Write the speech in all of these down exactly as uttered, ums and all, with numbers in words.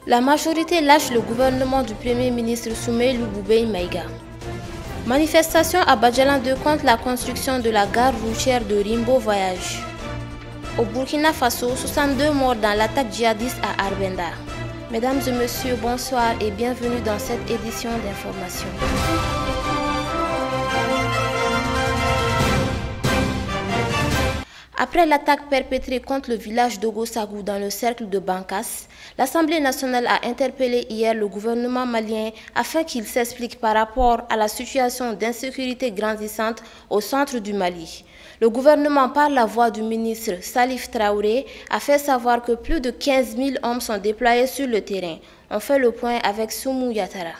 La majorité lâche le gouvernement du Premier ministre Soumeilou Boubèye Maïga. Manifestation à Badjalan deux contre la construction de la gare routière de Rimbo Voyage. Au Burkina Faso, soixante-deux morts dans l'attaque djihadiste à Arbenda. Mesdames et messieurs, bonsoir et bienvenue dans cette édition d'information. Après l'attaque perpétrée contre le village d'Ogosagou dans le cercle de Bankas, l'Assemblée nationale a interpellé hier le gouvernement malien afin qu'il s'explique par rapport à la situation d'insécurité grandissante au centre du Mali. Le gouvernement, par la voix du ministre Salif Traoré, a fait savoir que plus de quinze mille hommes sont déployés sur le terrain. On fait le point avec Soumou Yatara.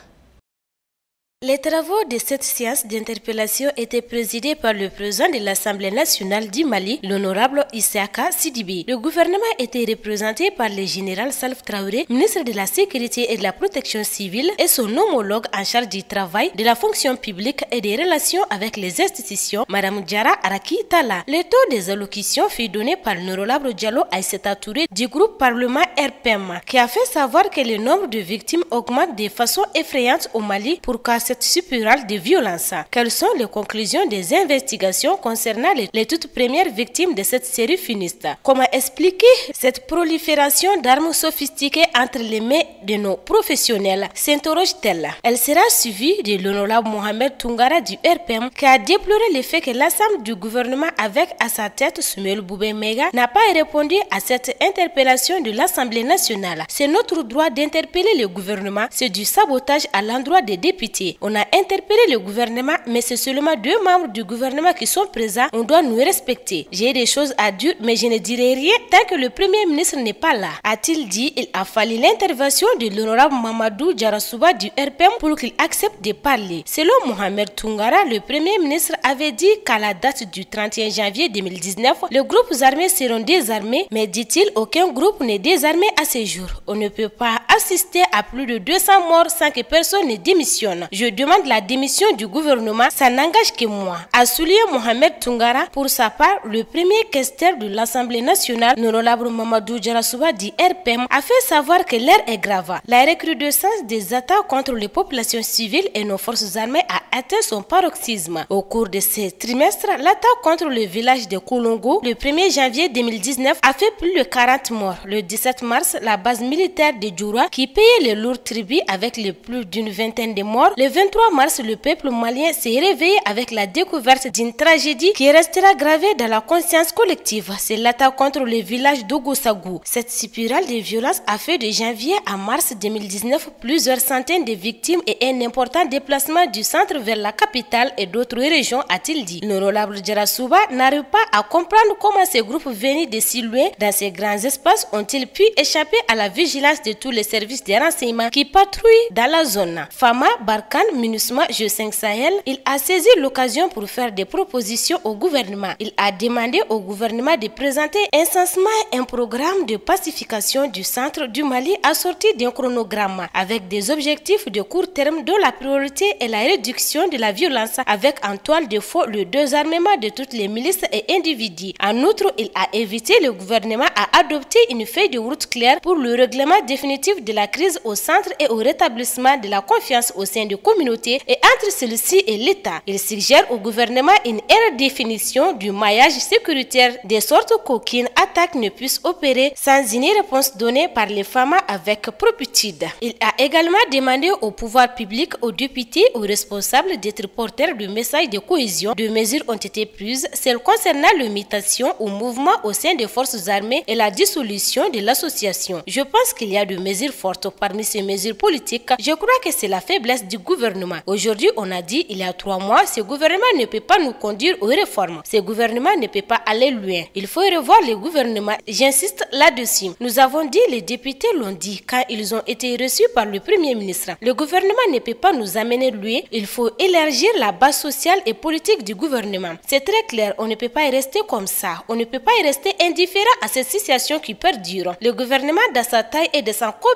Les travaux de cette séance d'interpellation étaient présidés par le président de l'Assemblée nationale du Mali, l'honorable Issaka Sidibe. Le gouvernement était représenté par le général Salif Traoré, ministre de la Sécurité et de la Protection civile, et son homologue en charge du travail, de la fonction publique et des relations avec les institutions, Mme Diara Araki Tala. Le taux des allocutions fut donné par l'honorable Diallo Aïssata Touré du groupe Parlement R P M, qui a fait savoir que le nombre de victimes augmente de façon effrayante au Mali pour qu'à cette spirale de violence. Quelles sont les conclusions des investigations concernant les, les toutes premières victimes de cette série funeste? Comment expliquer cette prolifération d'armes sophistiquées entre les mains de nos professionnels? S'interroge-t-elle. Elle sera suivie de l'honorable Mohamed Tungara du R P M qui a déploré le fait que l'ensemble du gouvernement avec à sa tête Soumeilou Boubèye Maïga n'a pas répondu à cette interpellation de l'Assemblée nationale. C'est notre droit d'interpeller le gouvernement, c'est du sabotage à l'endroit des députés. On a interpellé le gouvernement, mais c'est seulement deux membres du gouvernement qui sont présents. On doit nous respecter. J'ai des choses à dire, mais je ne dirai rien tant que le Premier ministre n'est pas là. A-t-il dit? Il a fallu l'intervention de l'honorable Mamadou Diarasouba du R P M pour qu'il accepte de parler. Selon Mohamed Tungara, le Premier ministre avait dit qu'à la date du trente et un janvier deux mille dix-neuf, les groupes armés seront désarmés, mais dit-il, aucun groupe n'est désarmé à ce jour. On ne peut pas assister à plus de deux cents morts sans que personne ne démissionne. Je demande la démission du gouvernement, ça n'engage que moi. A souligné Mohamed Tungara. Pour sa part, le premier questeur de l'Assemblée nationale, l'honorable Mamadou Diarasouba du R P M, a fait savoir que l'air est grave. La recrudescence des attaques contre les populations civiles et nos forces armées a atteint son paroxysme. Au cours de ce trimestre, l'attaque contre le village de Kolongo, le premier janvier deux mille dix-neuf, a fait plus de quarante morts. Le dix-sept mars, la base militaire de Djoura, qui payait le lourd tribut avec les plus d'une vingtaine de morts. Le vingt-trois mars, le peuple malien s'est réveillé avec la découverte d'une tragédie qui restera gravée dans la conscience collective. C'est l'attaque contre le village d'Ogosagou. Cette spirale de violence a fait de janvier à mars deux mille dix-neuf plusieurs centaines de victimes et un important déplacement du centre vers la capitale et d'autres régions, a-t-il dit. L'honorable Diarasouba n'arrive pas à comprendre comment ces groupes venus de si loin dans ces grands espaces ont-ils pu échapper à la vigilance de tous les services de renseignement qui patrouillent dans la zone. Fama Barkan, MINUSMA G cinq Sahel, il a saisi l'occasion pour faire des propositions au gouvernement. Il a demandé au gouvernement de présenter incessamment un programme de pacification du centre du Mali assorti d'un chronogramme avec des objectifs de court terme dont la priorité est la réduction de la violence avec en toile de fond le désarmement de toutes les milices et individus. En outre, il a invité le gouvernement à adopter une feuille de route claire pour le règlement définitif de la crise au centre et au rétablissement de la confiance au sein des communautés et entre celui-ci et l'État. Il suggère au gouvernement une redéfinition du maillage sécuritaire de sorte qu'aucune attaque ne puisse opérer sans une réponse donnée par les femmes avec promptitude. Il a également demandé au pouvoir public, aux députés, aux responsables d'être porteurs de messages de cohésion. Deux mesures ont été prises, celles concernant l'imitation au mouvement au sein des forces armées et la dissolution de l'association. Je pense qu'il y a de mesures fortes parmi ces mesures politiques. Je crois que c'est la faiblesse du gouvernement. Aujourd'hui, on a dit il y a trois mois, ce gouvernement ne peut pas nous conduire aux réformes. Ce gouvernement ne peut pas aller loin. Il faut revoir le gouvernement. J'insiste là-dessus. Nous avons dit, les députés l'ont dit quand ils ont été reçus par le Premier ministre. Le gouvernement ne peut pas nous amener loin. Il faut élargir la base sociale et politique du gouvernement. C'est très clair, on ne peut pas y rester comme ça. On ne peut pas y rester indifférent à cette situation qui perdure. Le gouvernement, dans sa taille et de sa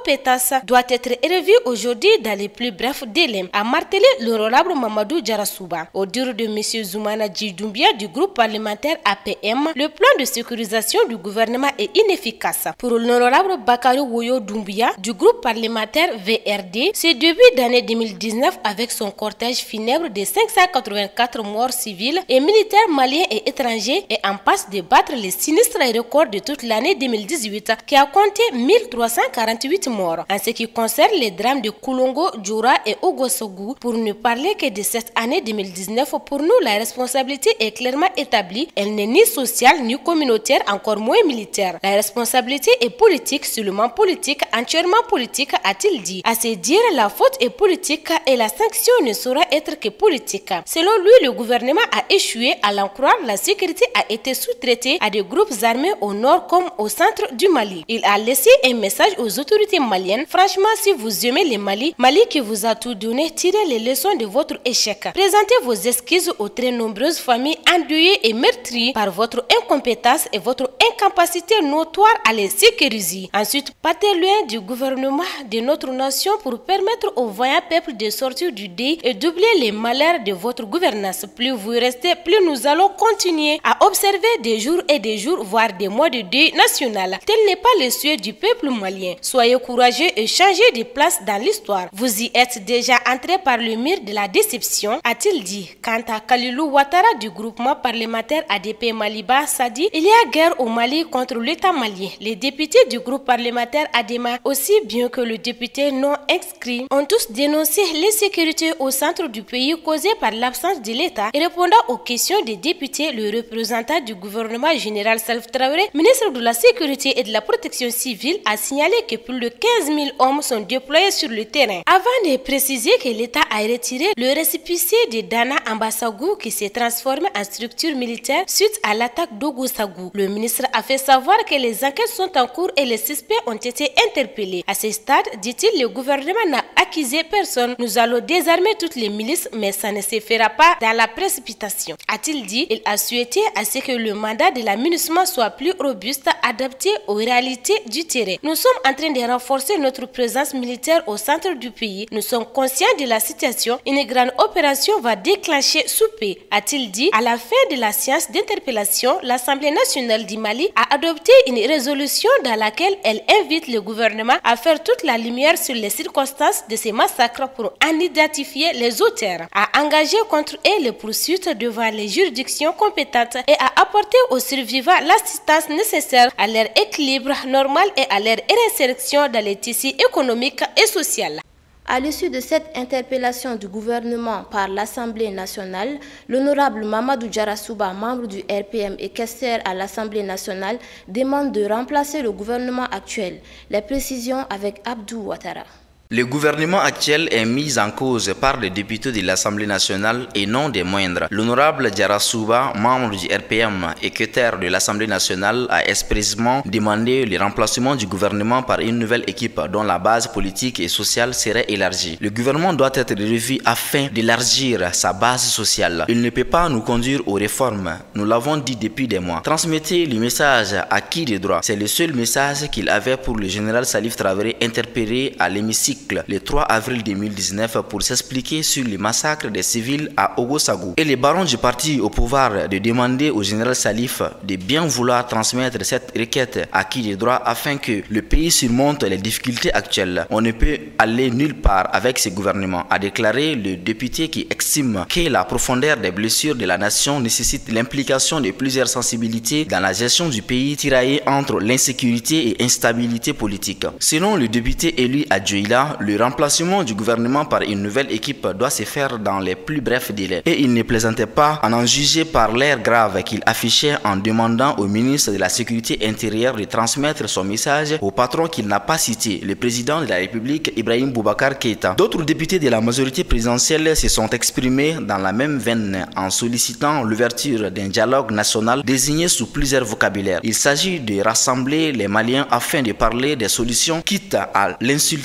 incompétence doit être revue aujourd'hui dans les plus brefs délais, a martelé l'honorable Mamadou Djarasouba. Au dire de M. Zoumana Djidoumbia du groupe parlementaire A P M, le plan de sécurisation du gouvernement est inefficace. Pour l'honorable Bakary Woyo Doumbia du groupe parlementaire V R D, ce début d'année deux mille dix-neuf avec son cortège funèbre de cinq cent quatre-vingt-quatre morts civils et militaires maliens et étrangers est en passe de battre les sinistres records de toute l'année deux mille dix-huit qui a compté mille trois cent quarante-huit morts. En ce qui concerne les drames de Koulongo, Djoura et Ogossogou, pour ne parler que de cette année deux mille dix-neuf, pour nous la responsabilité est clairement établie. Elle n'est ni sociale ni communautaire, encore moins militaire. La responsabilité est politique, seulement politique, entièrement politique, a-t-il dit. À se dire, la faute est politique et la sanction ne saura être que politique. Selon lui, le gouvernement a échoué. À l'en croire, la sécurité a été sous-traitée à des groupes armés au nord comme au centre du Mali. Il a laissé un message aux autorités maliennes. Franchement, si vous aimez le Mali, Mali qui vous a tout donné, tirez les leçons de votre échec. Présentez vos excuses aux très nombreuses familles endeuillées et meurtries par votre incompétence et votre incapacité notoire à les sécuriser. Ensuite, partez loin du gouvernement de notre nation pour permettre au voyant peuple de sortir du deuil et d'oublier les malheurs de votre gouvernance. Plus vous restez, plus nous allons continuer à observer des jours et des jours, voire des mois de deuil national. Tel n'est pas le souhait du peuple malien. Soyez courageux et changez de place dans l'histoire. Vous y êtes déjà entré par le mur de la déception, a-t-il dit. Quant à Kalilou Ouattara du groupement parlementaire A D P Maliba Sadi, il y a guerre au Mali contre l'État malien. Les députés du groupe parlementaire Adema, aussi bien que le député non inscrit, ont tous dénoncé l'insécurité au centre du pays causée par l'absence de l'État. Et répondant aux questions des députés, le représentant du gouvernement général Salif Traoré, ministre de la Sécurité et de la Protection civile, a signalé que plus de quinze mille hommes sont déployés sur le terrain. Avant de préciser que l'État a retiré le récépissé de Dana Ambassagou qui s'est transformé en structure militaire suite à l'attaque d'Ogossagou, le ministre a fait savoir que les enquêtes sont en cours et les suspects ont été interpellés. À ce stade, dit-il, le gouvernement n'a accusé personne. Nous allons désarmer toutes les milices, mais ça ne se fera pas dans la précipitation, a-t-il dit. Il a souhaité à ce que le mandat de la MINUSMA soit plus robuste, adapté aux réalités du terrain. Nous sommes en train de renforcer notre présence militaire au centre du pays. Nous sommes conscients de la situation. Une grande opération va déclencher sous paix, a-t-il dit. À la fin de la séance d'interpellation, l'Assemblée nationale du Mali a adopté une résolution dans laquelle elle invite le gouvernement à faire toute la lumière sur les circonstances de ces massacres pour en identifier les auteurs, à engager contre eux les poursuites devant les juridictions compétentes et à apporter aux survivants l'assistance nécessaire à leur équilibre normal et à leur réinsertion dans les tissus économiques et sociaux. À l'issue de cette interpellation du gouvernement par l'Assemblée nationale, l'honorable Mamadou Djarasouba, membre du R P M et questeur à l'Assemblée nationale, demande de remplacer le gouvernement actuel. Les précisions avec Abdou Ouattara. Le gouvernement actuel est mis en cause par les députés de l'Assemblée nationale et non des moindres. L'honorable Djarasouba, membre du R P M et questeur de l'Assemblée nationale, a expressément demandé le remplacement du gouvernement par une nouvelle équipe dont la base politique et sociale serait élargie. Le gouvernement doit être revu afin d'élargir sa base sociale. Il ne peut pas nous conduire aux réformes. Nous l'avons dit depuis des mois. Transmettez le message à qui de droit. C'est le seul message qu'il avait pour le général Salif Traoré interpellé à l'hémicycle le trois avril deux mille dix-neuf pour s'expliquer sur le massacre des civils à Ogossagou. Et les barons du parti au pouvoir de demander au général Salif de bien vouloir transmettre cette requête à qui de droit afin que le pays surmonte les difficultés actuelles. On ne peut aller nulle part avec ce gouvernement, a déclaré le député qui estime que la profondeur des blessures de la nation nécessite l'implication de plusieurs sensibilités dans la gestion du pays tiraillé entre l'insécurité et instabilité politique. Selon le député élu à Djoila, le remplacement du gouvernement par une nouvelle équipe doit se faire dans les plus brefs délais. Et il ne plaisantait pas à en juger par l'air grave qu'il affichait en demandant au ministre de la Sécurité intérieure de transmettre son message au patron qu'il n'a pas cité, le président de la République Ibrahim Boubacar Keïta. D'autres députés de la majorité présidentielle se sont exprimés dans la même veine en sollicitant l'ouverture d'un dialogue national désigné sous plusieurs vocabulaires. Il s'agit de rassembler les Maliens afin de parler des solutions, quitte à l'insulter, à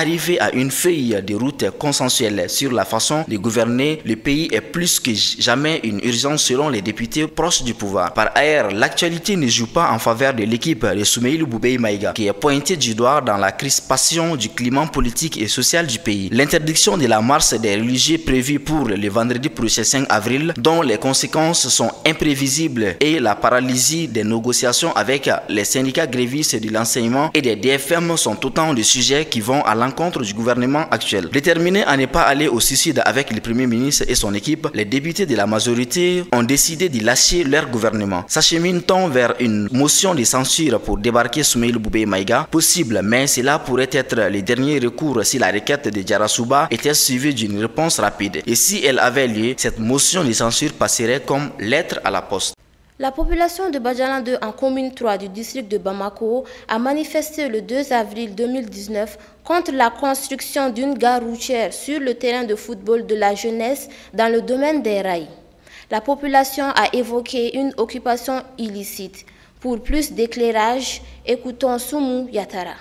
arriver à une feuille de route consensuelle sur la façon de gouverner le pays est plus que jamais une urgence selon les députés proches du pouvoir. Par ailleurs, l'actualité ne joue pas en faveur de l'équipe de Soumeïlou Boubèye Maïga, qui est pointée du doigt dans la crispation du climat politique et social du pays. L'interdiction de la marche des religieux prévue pour le vendredi prochain cinq avril, dont les conséquences sont imprévisibles, et la paralysie des négociations avec les syndicats grévistes de l'enseignement et des D F M sont autant de sujets qui vont à l'encontre du gouvernement actuel. Déterminés à ne pas aller au suicide avec le Premier ministre et son équipe, les députés de la majorité ont décidé de lâcher leur gouvernement. S'achemine-t-on vers une motion de censure pour débarquer Soumeïlou Boubèye Maïga? Possible, mais cela pourrait être le dernier recours si la requête de Diarra-Souba était suivie d'une réponse rapide. Et si elle avait lieu, cette motion de censure passerait comme lettre à la poste. La population de Badjala deux en commune trois du district de Bamako a manifesté le deux avril deux mille dix-neuf contre la construction d'une gare routière sur le terrain de football de la jeunesse dans le domaine des rails. La population a évoqué une occupation illicite. Pour plus d'éclairage, écoutons Soumou Yatara.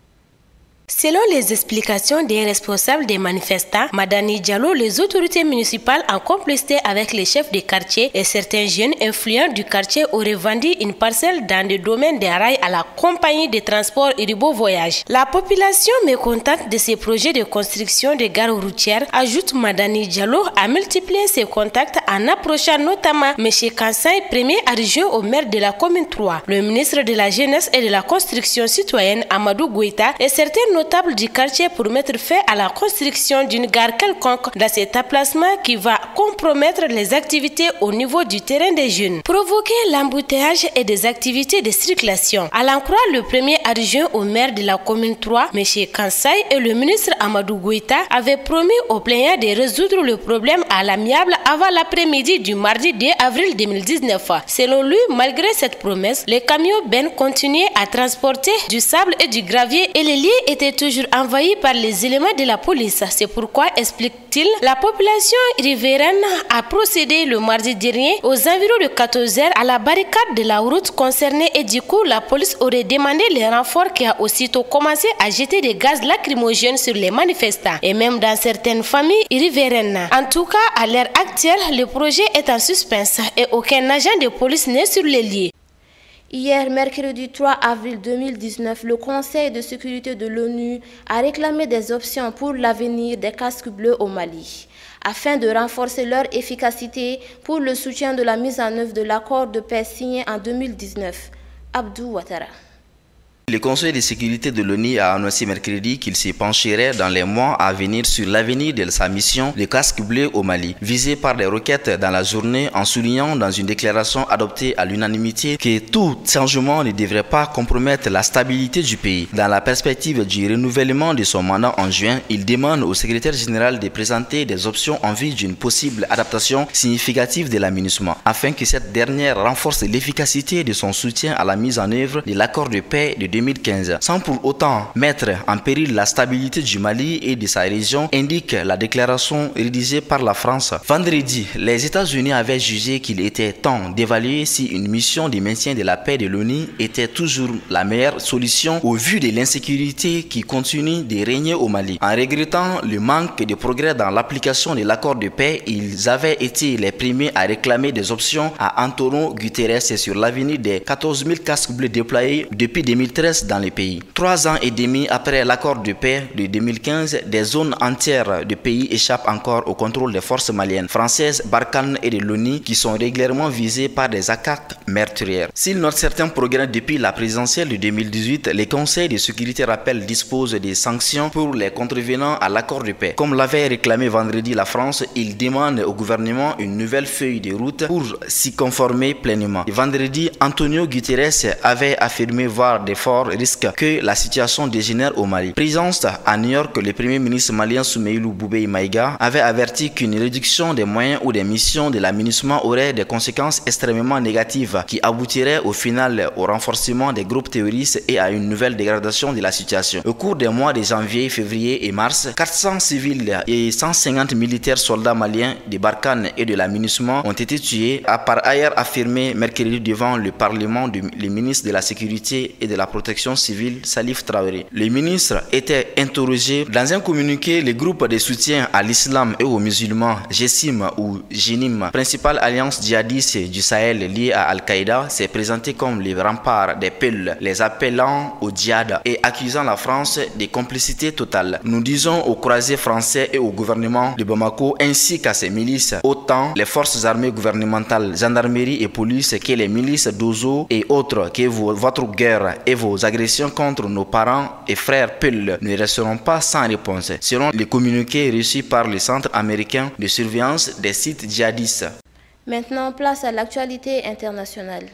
Selon les explications des responsables des manifestants, Madani Diallo, les autorités municipales en complicité avec les chefs de quartier et certains jeunes influents du quartier auraient vendu une parcelle dans le domaine des rails à la compagnie de transport et de beaux voyages. La population mécontente de ces projets de construction de gares routières, ajoute Madani Diallo, a multiplié ses contacts en approchant notamment M. Kansai, premier adjoint au maire de la commune trois, le ministre de la Jeunesse et de la Construction citoyenne Amadou Goïta et certains notables du quartier pour mettre fin à la construction d'une gare quelconque dans cet emplacement qui va compromettre les activités au niveau du terrain des jeunes, provoquer l'embouteillage et des activités de circulation. À l'en croire le premier adjoint au maire de la commune trois, M. Kansai, et le ministre Amadou Goïta avaient promis aux plaignants de résoudre le problème à l'amiable avant l'après-midi du mardi deux avril deux mille dix-neuf. Selon lui, malgré cette promesse, les camions Ben continuaient à transporter du sable et du gravier et les lieux étaient toujours envahis par les éléments de la police. C'est pourquoi, explique-t-il, la population riveraine a procédé le mardi dernier aux environs de quatorze heures à la barricade de la route concernée et du coup la police aurait demandé les renforts qui a aussitôt commencé à jeter des gaz lacrymogènes sur les manifestants et même dans certaines familles riveraines. En tout cas, à l'heure actuelle, le projet est en suspens et aucun agent de police n'est sur les lieux. Hier, mercredi trois avril deux mille dix-neuf, le Conseil de sécurité de l'ONU a réclamé des options pour l'avenir des casques bleus au Mali, afin de renforcer leur efficacité pour le soutien de la mise en œuvre de l'accord de paix signé en deux mille dix-neuf. Abdou Ouattara. Le Conseil de sécurité de l'ONU a annoncé mercredi qu'il se pencherait dans les mois à venir sur l'avenir de sa mission de casque bleu au Mali, visée par des requêtes dans la journée en soulignant dans une déclaration adoptée à l'unanimité que tout changement ne devrait pas compromettre la stabilité du pays. Dans la perspective du renouvellement de son mandat en juin, il demande au secrétaire général de présenter des options en vue d'une possible adaptation significative de la MINUSMA, afin que cette dernière renforce l'efficacité de son soutien à la mise en œuvre de l'accord de paix de deux mille quinze, sans pour autant mettre en péril la stabilité du Mali et de sa région, indique la déclaration rédigée par la France. Vendredi, les États-Unis avaient jugé qu'il était temps d'évaluer si une mission de maintien de la paix de l'ONU était toujours la meilleure solution au vu de l'insécurité qui continue de régner au Mali. En regrettant le manque de progrès dans l'application de l'accord de paix, ils avaient été les premiers à réclamer des options à Antonio Guterres sur l'avenir des quatorze mille casques bleus déployés depuis deux mille treize dans le pays. Trois ans et demi après l'accord de paix de deux mille quinze, des zones entières du pays échappent encore au contrôle des forces maliennes, françaises, Barkhane et de l'ONU qui sont régulièrement visées par des attaques meurtrières. S'il note certains progrès depuis la présidentielle de deux mille dix-huit, les conseils de sécurité rappel disposent des sanctions pour les contrevenants à l'accord de paix. Comme l'avait réclamé vendredi la France, il demande au gouvernement une nouvelle feuille de route pour s'y conformer pleinement. Vendredi, Antonio Guterres avait affirmé voir des forts risque que la situation dégénère au Mali. Présence à New York, le premier ministre malien Soumeïlou Boubèye Maïga avait averti qu'une réduction des moyens ou des missions de la MINUSMA aurait des conséquences extrêmement négatives qui aboutiraient au final au renforcement des groupes terroristes et à une nouvelle dégradation de la situation. Au cours des mois de janvier, février et mars, quatre cents civils et cent cinquante militaires soldats maliens de Barkhane et de la MINUSMA ont été tués, a par ailleurs affirmé mercredi devant le Parlement le ministre de la Sécurité et de la Protection protection civile Salif Traoré. Le ministre était interrogé. Dans un communiqué, le groupe de soutien à l'islam et aux musulmans, Jessim ou Jinim, principale alliance djihadiste du Sahel liée à Al-Qaïda, s'est présenté comme les remparts des Peuls, les appelant au djihad et accusant la France de complicité totale. Nous disons aux croisés français et au gouvernement de Bamako ainsi qu'à ses milices, autant les forces armées gouvernementales, gendarmerie et police que les milices d'Ozo et autres, que vos, votre guerre et vos agressions contre nos parents et frères Peuls ne resteront pas sans réponse, selon les communiqués reçus par le Centre américain de surveillance des sites djihadistes. Maintenant, place à l'actualité internationale.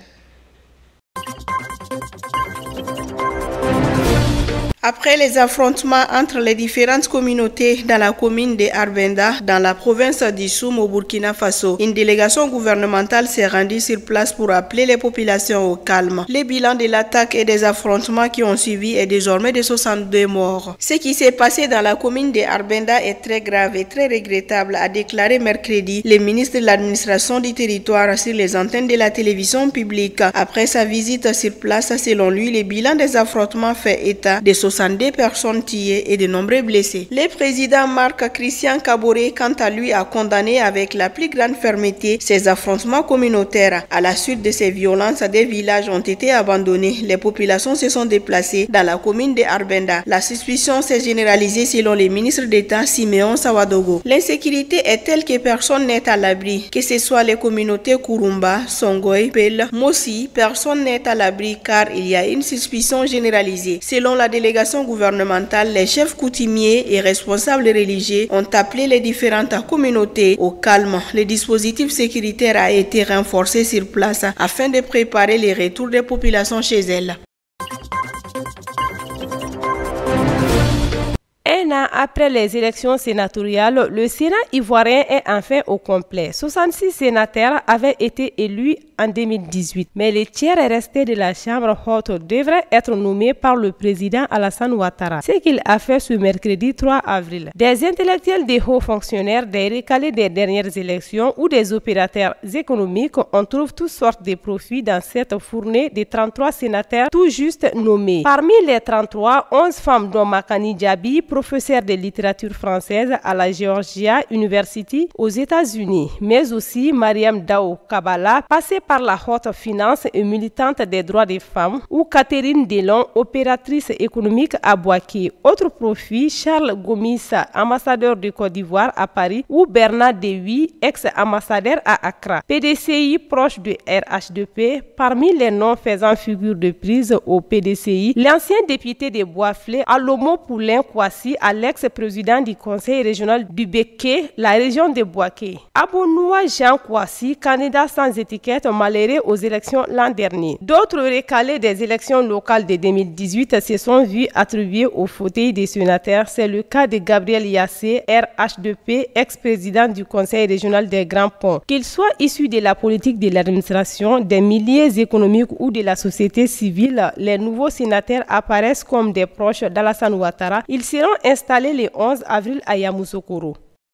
Après les affrontements entre les différentes communautés dans la commune de Arbenda, dans la province d'Issoum au Burkina Faso, une délégation gouvernementale s'est rendue sur place pour appeler les populations au calme. Le bilan de l'attaque et des affrontements qui ont suivi est désormais de soixante-deux morts. Ce qui s'est passé dans la commune de Arbenda est très grave et très regrettable, a déclaré mercredi le ministre de l'administration du territoire sur les antennes de la télévision publique. Après sa visite sur place, selon lui, le bilan des affrontements fait état de soixante-deux personnes tuées et de nombreux blessés. Le président Marc Christian Kaboré, quant à lui, a condamné avec la plus grande fermeté ces affrontements communautaires. À la suite de ces violences, des villages ont été abandonnés. Les populations se sont déplacées dans la commune de Arbenda. La suspicion s'est généralisée selon le ministre d'État Siméon Sawadogo. L'insécurité est telle que personne n'est à l'abri, que ce soit les communautés Kurumba, Songoy, Pel, Mossi, personne n'est à l'abri car il y a une suspicion généralisée. Selon la délégation gouvernementale, les chefs coutumiers et responsables religieux ont appelé les différentes communautés au calme. Le dispositif sécuritaire a été renforcé sur place afin de préparer le retour des populations chez elles. Un an après les élections sénatoriales, le Sénat ivoirien est enfin au complet. soixante-six sénateurs avaient été élus en deux mille dix-huit, mais les tiers restés de la Chambre haute devraient être nommés par le président Alassane Ouattara, ce qu'il a fait ce mercredi trois avril. Des intellectuels, des hauts fonctionnaires, des recalés des dernières élections ou des opérateurs économiques, on trouve toutes sortes de profits dans cette fournée de trente-trois sénateurs tout juste nommés. Parmi les trente-trois, onze femmes dont Makani Diaby, professeur de littérature française à la Georgia University aux États-Unis, mais aussi Mariam Dao Kabala, passée par la haute finance et militante des droits des femmes, ou Catherine Delon, opératrice économique à Bouaké. Autre profit, Charles Gomissa, ambassadeur de Côte d'Ivoire à Paris, ou Bernard Dewi, ex-ambassadeur à Accra. P D C I proche de R H D P, parmi les noms faisant figure de prise au P D C I, l'ancien député de Boisflé, Alomo Poulain Kwasi, à l'ex-président du conseil régional du Béké, la région de Bouaké. Abounoua Jean Kwasi, candidat sans étiquette malheureux aux élections l'an dernier. D'autres recalés des élections locales de deux mille dix-huit se sont vus attribuer au fauteuil des sénateurs. C'est le cas de Gabriel Yassé, R H D P, ex-président du conseil régional des Grands Ponts. Qu'il soit issu de la politique de l'administration, des milieux économiques ou de la société civile, les nouveaux sénateurs apparaissent comme des proches d'Alassane Ouattara. Ils seront installés le onze avril à Yamoussoukro.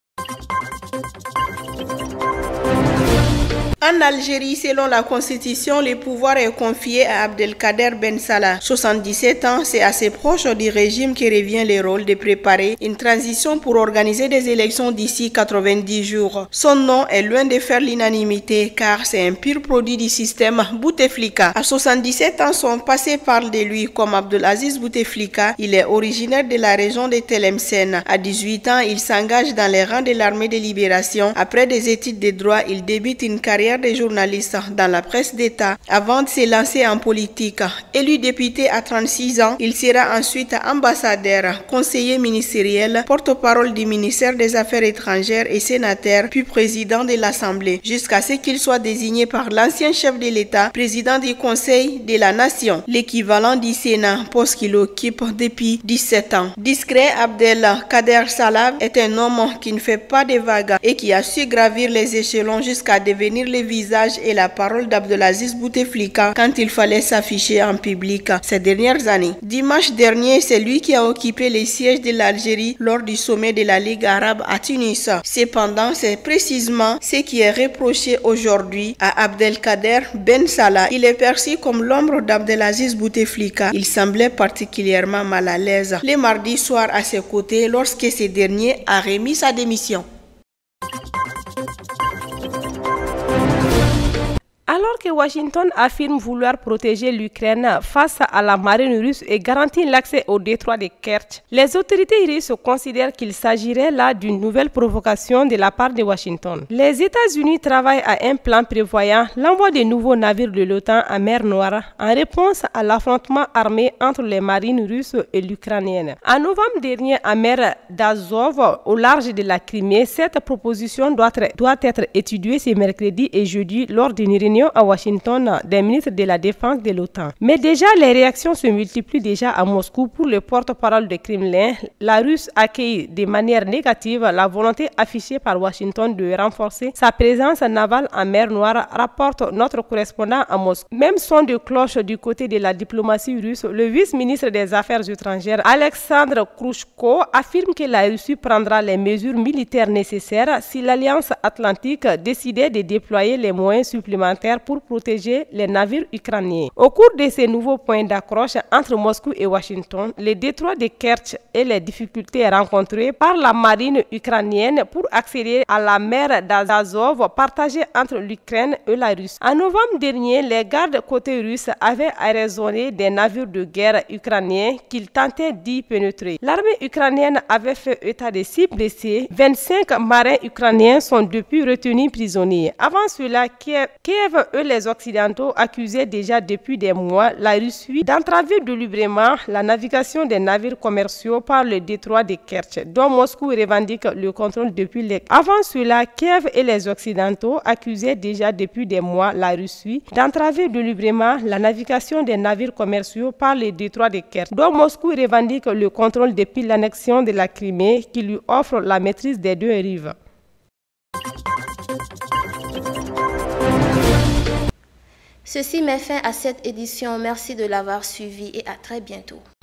En Algérie, selon la Constitution, le pouvoir est confié à Abdelkader Ben Salah. soixante-dix-sept ans, c'est assez proche du régime qui revient le rôle de préparer une transition pour organiser des élections d'ici quatre-vingt-dix jours. Son nom est loin de faire l'unanimité car c'est un pur produit du système Bouteflika. À soixante-dix-sept ans, son passé parle de lui comme Abdelaziz Bouteflika. Il est originaire de la région de Tlemcen. À dix-huit ans, il s'engage dans les rangs de l'armée de libération. Après des études de droit, il débute une carrière des journalistes dans la presse d'État avant de se lancer en politique. Élu député à trente-six ans, il sera ensuite ambassadeur, conseiller ministériel, porte-parole du ministère des Affaires étrangères et sénateur, puis président de l'Assemblée, jusqu'à ce qu'il soit désigné par l'ancien chef de l'État, président du Conseil de la Nation, l'équivalent du Sénat, poste qu'il occupe depuis dix-sept ans. Discret, Abdelkader Salah est un homme qui ne fait pas de vagues et qui a su gravir les échelons jusqu'à devenir le visage et la parole d'Abdelaziz Bouteflika quand il fallait s'afficher en public ces dernières années. Dimanche dernier, c'est lui qui a occupé les sièges de l'Algérie lors du sommet de la Ligue arabe à Tunis. Cependant, c'est précisément ce qui est reproché aujourd'hui à Abdelkader Ben Salah. Il est perçu comme l'ombre d'Abdelaziz Bouteflika. Il semblait particulièrement mal à l'aise le mardi soir à ses côtés lorsque ce dernier a remis sa démission. Alors que Washington affirme vouloir protéger l'Ukraine face à la marine russe et garantir l'accès au détroit de Kerch, les autorités russes considèrent qu'il s'agirait là d'une nouvelle provocation de la part de Washington. Les États-Unis travaillent à un plan prévoyant l'envoi de nouveaux navires de l'OTAN en mer Noire en réponse à l'affrontement armé entre les marines russes et l'ukrainienne. En novembre dernier, en mer d'Azov, au large de la Crimée, cette proposition doit être, doit être étudiée ce mercredi et jeudi lors d'une réunion à Washington des ministres de la Défense de l'OTAN. Mais déjà, les réactions se multiplient déjà à Moscou. Pour le porte-parole du Kremlin, la Russie accueille de manière négative la volonté affichée par Washington de renforcer sa présence navale en mer Noire, rapporte notre correspondant à Moscou. Même son de cloche du côté de la diplomatie russe, le vice-ministre des Affaires étrangères, Alexandre Khrouchko, affirme que la Russie prendra les mesures militaires nécessaires si l'Alliance Atlantique décidait de déployer les moyens supplémentaires pour protéger les navires ukrainiens. Au cours de ces nouveaux points d'accroche entre Moscou et Washington, le détroit de Kerch et les difficultés rencontrées par la marine ukrainienne pour accéder à la mer d'Azov partagée entre l'Ukraine et la Russie. En novembre dernier, les gardes côté russe avaient arraisonné des navires de guerre ukrainiens qu'ils tentaient d'y pénétrer. L'armée ukrainienne avait fait état de six blessés. vingt-cinq marins ukrainiens sont depuis retenus prisonniers. Avant cela, Kiev, Kiev eux les Occidentaux accusaient déjà depuis des mois la Russie d'entraver délibérément la navigation des navires commerciaux par le détroit de Kerch, dont Moscou revendique le contrôle depuis les... Avant cela, Kiev et les Occidentaux accusaient déjà depuis des mois la Russie d'entraver délibérément la navigation des navires commerciaux par le détroit de Kerch, dont Moscou revendique le contrôle depuis l'annexion de la Crimée qui lui offre la maîtrise des deux rives. Ceci met fin à cette édition. Merci de l'avoir suivi et à très bientôt.